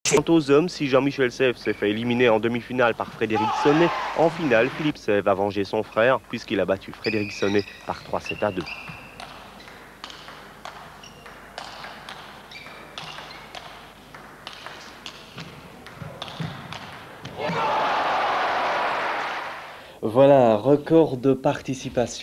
Quant aux hommes, si Jean-Michel Sèvres s'est fait éliminer en demi-finale par Frédéric Sonnet, en finale, Philippe Sèvres a vengé son frère puisqu'il a battu Frédéric Sonnet par 3-7-2. Voilà, record de participation.